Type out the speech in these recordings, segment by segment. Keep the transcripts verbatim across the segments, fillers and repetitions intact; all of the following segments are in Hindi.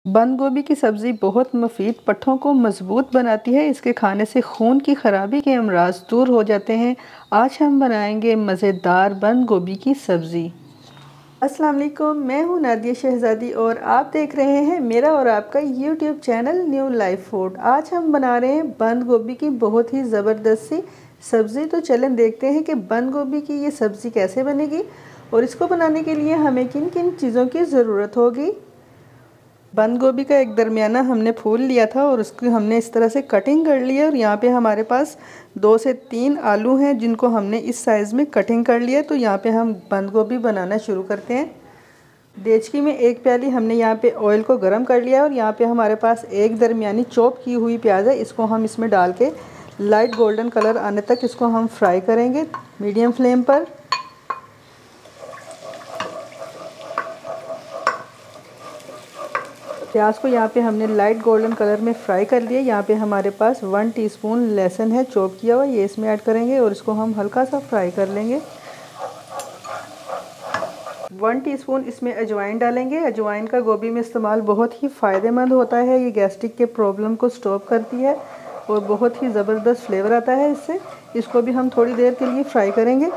बंद गोभी की सब्ज़ी बहुत मुफीद, पट्ठों को मजबूत बनाती है। इसके खाने से खून की खराबी के अमराज दूर हो जाते हैं। आज हम बनाएंगे मज़ेदार बंद गोभी की सब्ज़ी। अस्सलाम वालेकुम, मैं हूं नादिया शहज़ादी और आप देख रहे हैं मेरा और आपका YouTube channel new life food. आज हम बना रहे हैं बंद गोभी की बहुत ही ज़बरदस्त सी सब्ज़ी। तो चलें देखते हैं कि बंद गोभी की ये सब्ज़ी कैसे बनेगी और इसको बनाने के लिए हमें किन किन चीज़ों की ज़रूरत होगी। बंद गोभी का एक दरमियाना हमने फूल लिया था और उसकी हमने इस तरह से कटिंग कर ली है। और यहाँ पे हमारे पास दो से तीन आलू हैं जिनको हमने इस साइज़ में कटिंग कर लिया। तो यहाँ पे हम बंद गोभी बनाना शुरू करते हैं। देचकी में एक प्याली हमने यहाँ पे ऑयल को गर्म कर लिया और यहाँ पे हमारे पास एक दरमियानी चॉप की हुई प्याज है। इसको हम इसमें डाल के लाइट गोल्डन कलर आने तक इसको हम फ्राई करेंगे मीडियम फ्लेम पर। प्याज को यहाँ पे हमने लाइट गोल्डन कलर में फ्राई कर लिया। यहाँ पे हमारे पास वन टीस्पून लहसुन है चॉप किया हुआ, ये इसमें ऐड करेंगे और इसको हम हल्का सा फ्राई कर लेंगे। वन टीस्पून इसमें अजवाइन डालेंगे। अजवाइन का गोभी में इस्तेमाल बहुत ही फ़ायदेमंद होता है। ये गैस्ट्रिक के प्रॉब्लम को स्टॉप करती है और बहुत ही ज़बरदस्त फ्लेवर आता है इससे। इसको भी हम थोड़ी देर के लिए फ्राई करेंगे।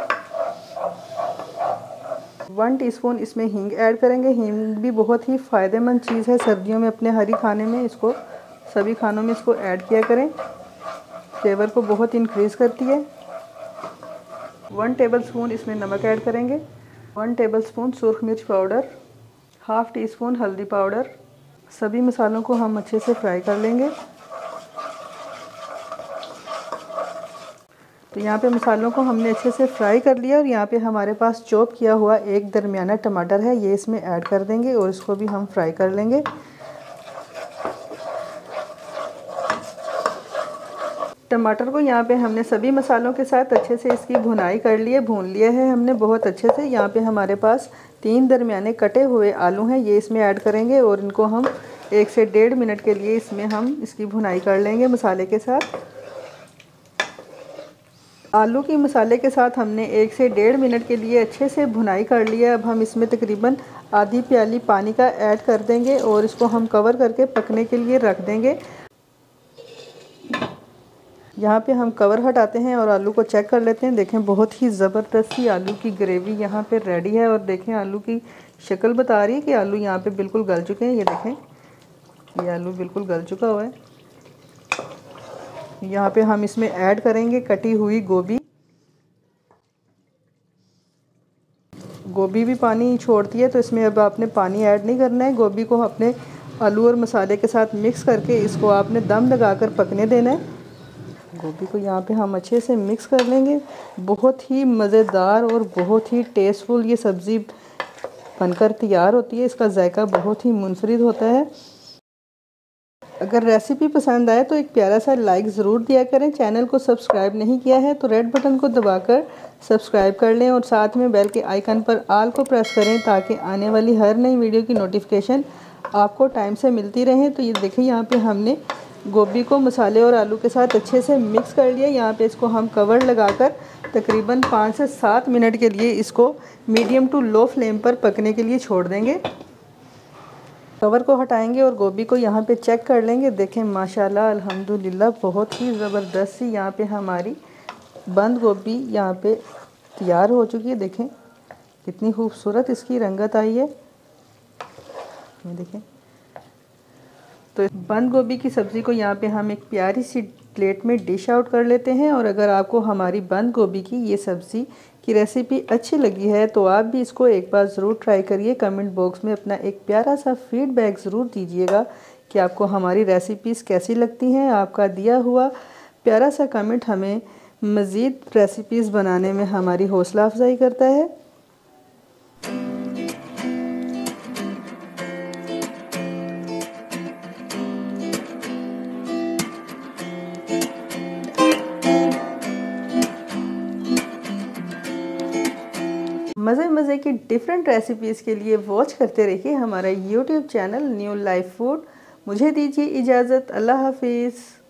वन टीस्पून इसमें हींग ऐड करेंगे। हींग भी बहुत ही फ़ायदेमंद चीज़ है सर्दियों में अपने हरी खाने में। इसको सभी खानों में इसको ऐड किया करें, फ्लेवर को बहुत इंक्रीज़ करती है। वन टेबलस्पून इसमें नमक ऐड करेंगे। वन टेबलस्पून सुरख मिर्च पाउडर, हाफ़ टी स्पून हल्दी पाउडर। सभी मसालों को हम अच्छे से फ्राई कर लेंगे। तो यहाँ पे मसालों को हमने अच्छे से फ्राई कर लिया और यहाँ पे हमारे पास चॉप किया हुआ एक दरमियाना टमाटर है, ये इसमें ऐड कर देंगे और इसको भी हम फ्राई कर लेंगे। टमाटर को यहाँ पे हमने सभी मसालों के साथ अच्छे से इसकी भुनाई कर ली है, भून लिया है हमने बहुत अच्छे से। यहाँ पे हमारे पास तीन दरमियाने कटे हुए आलू हैं, ये इसमें ऐड करेंगे और इनको हम एक से डेढ़ मिनट के लिए इसमें हम इसकी भुनाई कर लेंगे मसाले के साथ। आलू की मसाले के साथ हमने एक से डेढ़ मिनट के लिए अच्छे से भुनाई कर लिया। अब हम इसमें तकरीबन आधी प्याली पानी का ऐड कर देंगे और इसको हम कवर करके पकने के लिए रख देंगे। यहाँ पे हम कवर हटाते हैं और आलू को चेक कर लेते हैं। देखें बहुत ही ज़बरदस्त सी आलू की ग्रेवी यहाँ पे रेडी है और देखें आलू की शक्ल बता रही है कि आलू यहाँ पे बिल्कुल गल चुके हैं। ये देखें ये आलू बिल्कुल गल चुका हुआ है। यहाँ पे हम इसमें ऐड करेंगे कटी हुई गोभी। गोभी भी पानी छोड़ती है तो इसमें अब आपने पानी ऐड नहीं करना है। गोभी को अपने आलू और मसाले के साथ मिक्स करके इसको आपने दम लगाकर पकने देना है। गोभी को यहाँ पे हम अच्छे से मिक्स कर लेंगे। बहुत ही मज़ेदार और बहुत ही टेस्टफुल ये सब्ज़ी बनकर तैयार होती है। इसका जायका बहुत ही मुनफरिद होता है। अगर रेसिपी पसंद आए तो एक प्यारा सा लाइक ज़रूर दिया करें। चैनल को सब्सक्राइब नहीं किया है तो रेड बटन को दबाकर सब्सक्राइब कर लें और साथ में बेल के आइकन पर आल को प्रेस करें ताकि आने वाली हर नई वीडियो की नोटिफिकेशन आपको टाइम से मिलती रहे। तो ये देखिए यहाँ पे हमने गोभी को मसाले और आलू के साथ अच्छे से मिक्स कर लिया। यहाँ पे इसको हम कवर लगाकर तकरीबन पाँच से सात मिनट के लिए इसको मीडियम टू लो फ्लेम पर पकने के लिए छोड़ देंगे। कवर को हटाएंगे और गोभी को यहाँ पे चेक कर लेंगे। देखें माशाल्लाह अल्हम्दुलिल्लाह बहुत ही ज़बरदस्त सी यहाँ पे हमारी बंद गोभी यहाँ पे तैयार हो चुकी है। देखें कितनी खूबसूरत इसकी रंगत आई है। ये देखें। तो बंद गोभी की सब्ज़ी को यहाँ पे हम एक प्यारी सी प्लेट में डिश आउट कर लेते हैं। और अगर आपको हमारी बंद गोभी की ये सब्ज़ी की रेसिपी अच्छी लगी है तो आप भी इसको एक बार ज़रूर ट्राई करिए। कमेंट बॉक्स में अपना एक प्यारा सा फीडबैक ज़रूर दीजिएगा कि आपको हमारी रेसिपीज़ कैसी लगती हैं। आपका दिया हुआ प्यारा सा कमेंट हमें मज़ीद रेसिपीज़ बनाने में हमारी हौसला अफजाई करता है। मज़े मज़े की डिफरेंट रेसिपीज़ के लिए वॉच करते रहिए हमारा YouTube channel new life food. मुझे दीजिए इजाज़त। अल्लाह हाफिज़।